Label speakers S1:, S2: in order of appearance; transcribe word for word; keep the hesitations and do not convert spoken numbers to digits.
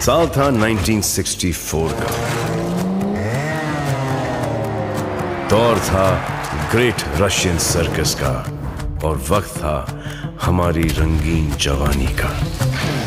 S1: साल था उन्नीस सौ चौंसठ का। दौर था ग्रेट रशियन सर्कस का और वक्त था हमारी रंगीन जवानी का।